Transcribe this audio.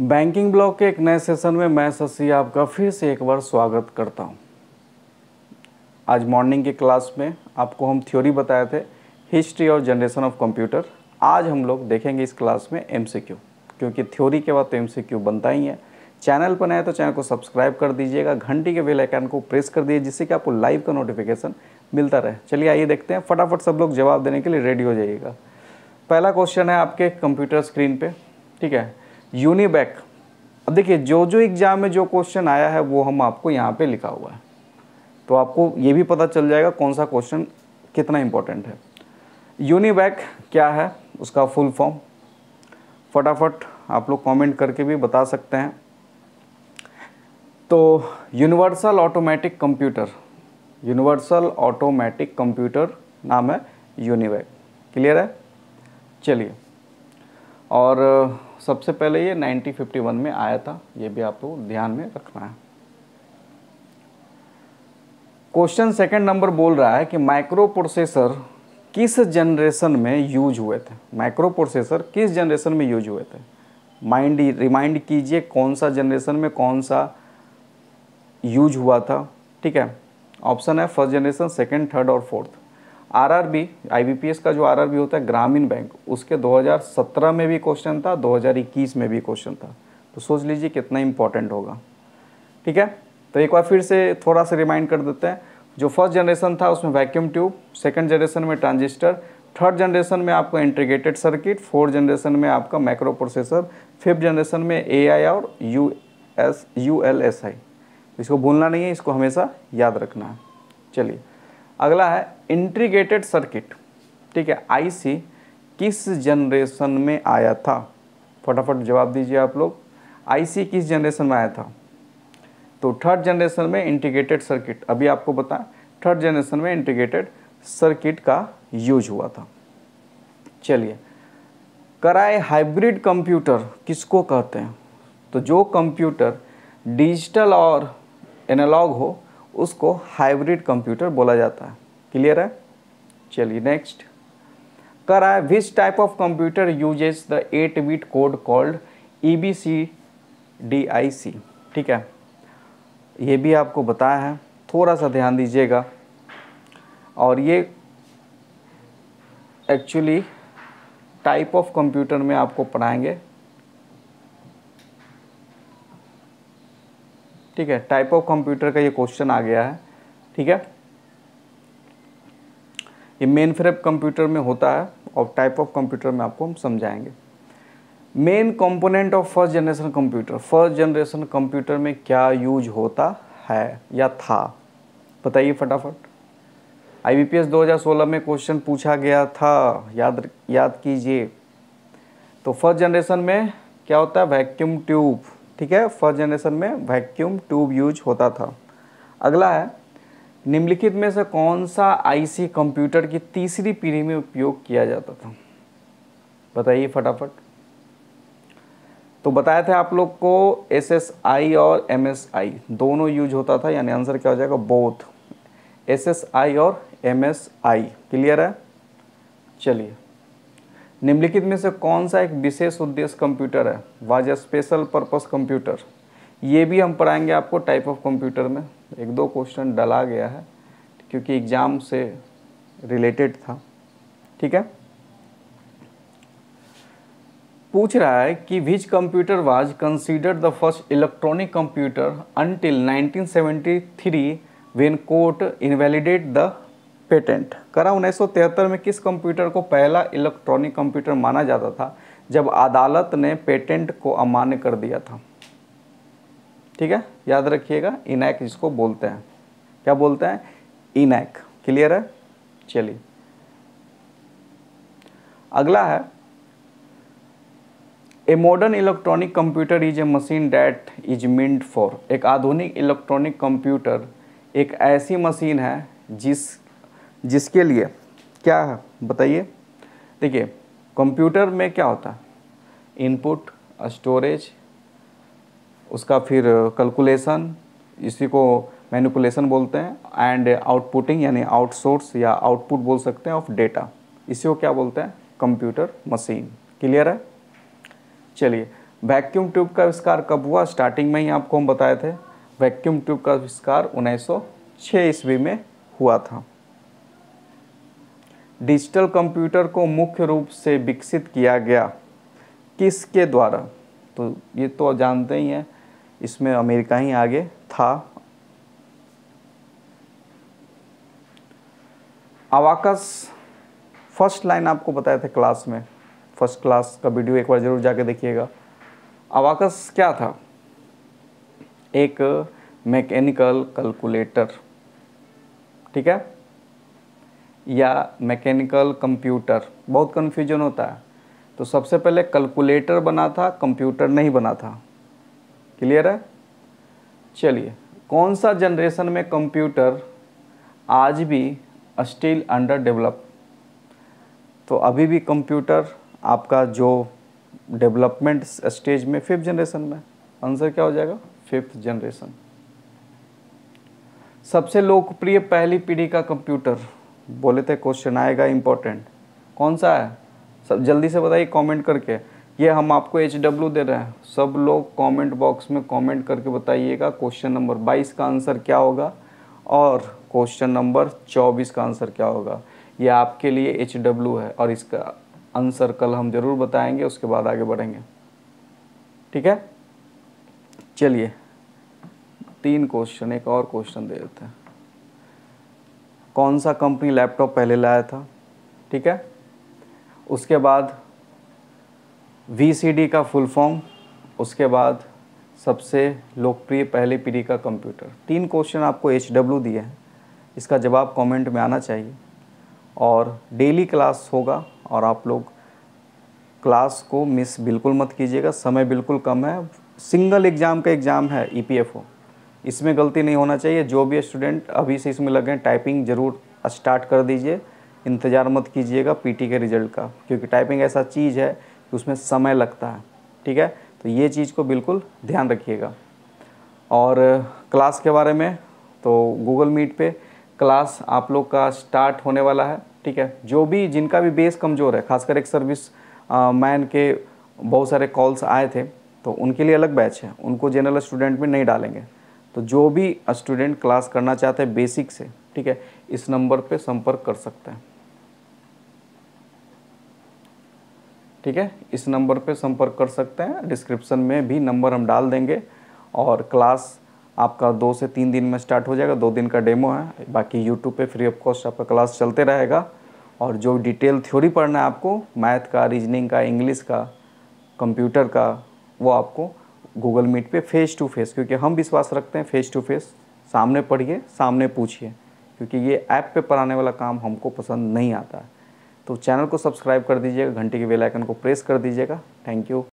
Banking block के एक नए सेशन में मैं शशि आपका फिर से एक बार स्वागत करता हूं। आज मॉर्निंग की क्लास में आपको हम थ्योरी बताए थे, हिस्ट्री और जनरेशन ऑफ कंप्यूटर। आज हम लोग देखेंगे इस क्लास में एमसीक्यू, क्योंकि थ्योरी के बाद तो एमसीक्यू बनता ही है। चैनल पर नए तो चैनल को सब्सक्राइब कर दीजिएगा, घंटी के बेल आइकन को प्रेस कर दीजिए जिससे कि आपको लाइव का नोटिफिकेशन मिलता रहे। चलिए आइए देखते हैं, फटाफट सब लोग जवाब देने के लिए रेडी हो जाइएगा। पहला क्वेश्चन है आपके कंप्यूटर स्क्रीन पे, ठीक है, यूनिवैक। अब देखिए जो एग्जाम में जो क्वेश्चन आया है वो हम आपको यहाँ पे लिखा हुआ है, तो आपको ये भी पता चल जाएगा कौन सा क्वेश्चन कितना इम्पोर्टेंट है। यूनिवैक क्या है, उसका फुल फॉर्म फटाफट आप लोग कमेंट करके भी बता सकते हैं। तो universal automatic computer, universal automatic computer नाम है यूनिवैक। क्लियर है? चलिए, और सबसे पहले ये 1951 में आया था, ये भी आपको ध्यान में रखना है। क्वेश्चन सेकंड नंबर बोल रहा है कि माइक्रो प्रोसेसर किस जनरेशन में यूज हुए थे। माइक्रो प्रोसेसर किस जनरेशन में यूज हुए थे, रिमाइंड कीजिए कौन सा जनरेशन में कौन सा यूज हुआ था। ठीक है, ऑप्शन है फर्स्ट जनरेशन, सेकंड, थर्ड और फोर्थ। आरआरबी, आईबीपीएस का जो आरआरबी होता है ग्रामीण बैंक, उसके 2017 में भी क्वेश्चन था, 2021 में भी क्वेश्चन था। तो सोच लीजिए कितना इंपॉर्टेंट होगा। ठीक है, तो एक बार फिर से थोड़ा सा रिमाइंड कर देते हैं। जो फर्स्ट जनरेशन था उसमें वैक्यूम ट्यूब, सेकंड जनरेशन में ट्रांजिस्टर, थर्ड जनरेशन में आपको इंटीग्रेटेड सर्किट, फोर्थ जनरेशन में आपका माइक्रो प्रोसेसर, फिफ्थ जनरेशन में एआई और यूएलएसआई। इसको भूलना नहीं है, इसको हमेशा याद रखना है। चलिए अगला है इंटीग्रेटेड सर्किट। ठीक है, आईसी किस जनरेशन में आया था, फटाफट जवाब दीजिए आप लोग। आईसी किस जनरेशन में आया था? तो थर्ड जनरेशन में इंटीग्रेटेड सर्किट, अभी आपको बताएं, थर्ड जनरेशन में इंटीग्रेटेड सर्किट का यूज हुआ था। चलिए, कराए हाइब्रिड कंप्यूटर किसको कहते हैं? तो जो कंप्यूटर डिजिटल और एनालॉग हो उसको हाइब्रिड कंप्यूटर बोला जाता है। क्लियर है? चलिए नेक्स्ट, कराए which type of computer uses the 8-बिट कोड कॉल्ड EBCDIC। ठीक है, ये भी आपको बताया है, थोड़ा सा ध्यान दीजिएगा। और ये एक्चुअली टाइप ऑफ कंप्यूटर में आपको पढ़ाएंगे। ठीक है, टाइप ऑफ कंप्यूटर का ये क्वेश्चन आ गया है। ठीक है, ये मेन फ्रेम कंप्यूटर में होता है और टाइप ऑफ कंप्यूटर में आपको हम समझाएंगे। Main component of first generation computer, first generation computer में क्या यूज होता है या था, बताइए फटाफट। आईबीपीएस 2016 में क्वेश्चन पूछा गया था, याद कीजिए। तो फर्स्ट जनरेशन में क्या होता है? Vacuum tube. ठीक है, फर्स्ट जनरेशन में वैक्यूम ट्यूब यूज होता था। अगला है, निम्नलिखित में से कौन सा आईसी कंप्यूटर की तीसरी पीढ़ी में उपयोग किया जाता था, बताइए फटाफट। तो बताया था आप लोग को SSI और MSI दोनों यूज होता था, यानी आंसर क्या हो जाएगा? बोथ, SSI और MSI। क्लियर है? चलिए, निम्नलिखित में से कौन सा एक विशेष उद्देश्य कंप्यूटर है, वाज स्पेशल पर्पस कंप्यूटर? ये भी हम पढ़ाएंगे आपको टाइप ऑफ कंप्यूटर में। एक दो क्वेश्चन डला गया है क्योंकि एग्जाम से रिलेटेड था। ठीक है, पूछ रहा है कि which computer was considered the first electronic computer until 1973 when court invalidate the patent. करा 1973 में किस कंप्यूटर को पहला इलेक्ट्रॉनिक कंप्यूटर माना जाता था जब अदालत ने पेटेंट को अमान्य कर दिया था? ठीक है, याद रखिएगा, इनैक जिसको बोलते हैं। क्या बोलते हैं? इनैक। क्लियर है? चलिए अगला है, a modern electronic computer is a machine that is meant for. एक आधुनिक इलेक्ट्रॉनिक कंप्यूटर एक ऐसी मशीन है जिसके लिए क्या है, बताइए। देखिए, कंप्यूटर में क्या होता है? इनपुट, स्टोरेज, उसका फिर कैलकुलेशन, इसी को मैनिपुलेशन बोलते हैं, एंड आउटपुटिंग यानी आउटसोर्स या आउटपुट बोल सकते हैं ऑफ डेटा, इसी को क्या बोलते हैं? Computer machine. क्लियर है? चलिए वैक्यूम ट्यूब का आविष्कार कब हुआ? स्टार्टिंग में ही आपको हम बताए थे, वैक्यूम ट्यूब का आविष्कार 1906 ईस्वी में हुआ था। डिजिटल कंप्यूटर को मुख्य रूप से विकसित किया गया किसके द्वारा? तो ये तो जानते ही हैं, इसमें अमेरिका ही आगे था। अबाकस, फर्स्ट लाइन आपको बताए थे क्लास में, फर्स्ट क्लास का वीडियो एक बार जरूर जाके देखिएगा। अबाकस क्या था? एक मैकेनिकल कैलकुलेटर, ठीक है, या मैकेनिकल कंप्यूटर, बहुत कन्फ्यूजन होता है। तो सबसे पहले कैलकुलेटर बना था, कंप्यूटर नहीं बना था। क्लियर है? चलिए, कौन सा जनरेशन में कंप्यूटर आज भी स्टिल अंडर डेवलप? तो अभी भी कंप्यूटर आपका जो डेवलपमेंट स्टेज में 5th जनरेशन में। आंसर क्या हो जाएगा? 5th generation. सबसे लोकप्रिय पहली पीढ़ी का कंप्यूटर, बोले थे क्वेश्चन आएगा इंपॉर्टेंट, कौन सा है? सब जल्दी से बताइए कमेंट करके। ये हम आपको HW दे रहे हैं, सब लोग कमेंट बॉक्स में कमेंट करके बताइएगा क्वेश्चन नंबर 22 का आंसर क्या होगा और क्वेश्चन नंबर 24 का आंसर क्या होगा। ये आपके लिए HW है और इसका आंसर कल हम ज़रूर बताएंगे, उसके बाद आगे बढ़ेंगे। ठीक है, चलिए 3 क्वेश्चन, एक और क्वेश्चन दे देते हैं। कौन सा कंपनी लैपटॉप पहले लाया था? ठीक है, उसके बाद VCD का फुल फॉर्म, उसके बाद सबसे लोकप्रिय पहली पीढ़ी का कंप्यूटर। 3 क्वेश्चन आपको HW दिए हैं, इसका जवाब कमेंट में आना चाहिए। और डेली क्लास होगा और आप लोग क्लास को मिस बिल्कुल मत कीजिएगा, समय बिल्कुल कम है। सिंगल एग्ज़ाम का एग्ज़ाम है EPFO, इसमें गलती नहीं होना चाहिए। जो भी स्टूडेंट अभी से इसमें लगे, टाइपिंग ज़रूर स्टार्ट कर दीजिए, इंतज़ार मत कीजिएगा PT के रिज़ल्ट का, क्योंकि टाइपिंग ऐसा चीज़ है कि उसमें समय लगता है। ठीक है, तो ये चीज़ को बिल्कुल ध्यान रखिएगा। और क्लास के बारे में तो गूगल मीट पे क्लास आप लोग का स्टार्ट होने वाला है। ठीक है, जो भी जिनका भी बेस कमज़ोर है, खासकर एक सर्विस मैन के बहुत सारे कॉल्स आए थे, तो उनके लिए अलग बैच है, उनको जनरल स्टूडेंट में नहीं डालेंगे। तो जो भी स्टूडेंट क्लास करना चाहते हैं बेसिक से, ठीक है, इस नंबर पे संपर्क कर सकते हैं। ठीक है, इस नंबर पे संपर्क कर सकते हैं, डिस्क्रिप्शन में भी नंबर हम डाल देंगे। और क्लास आपका 2 से 3 दिन में स्टार्ट हो जाएगा, 2 दिन का डेमो है, बाकी यूट्यूब पे फ्री ऑफ कॉस्ट आपका क्लास चलते रहेगा। और जो डिटेल थ्योरी पढ़ना है आपको, मैथ का, रीजनिंग का, इंग्लिश का, कंप्यूटर का, वो आपको गूगल मीट पे फेस टू फेस, क्योंकि हम विश्वास रखते हैं फेस टू फेस, सामने पढ़िए, सामने पूछिए, क्योंकि ये ऐप पे पढ़ाने वाला काम हमको पसंद नहीं आता है। तो चैनल को सब्सक्राइब कर दीजिएगा, घंटी के बेल आइकन को प्रेस कर दीजिएगा। Thank you.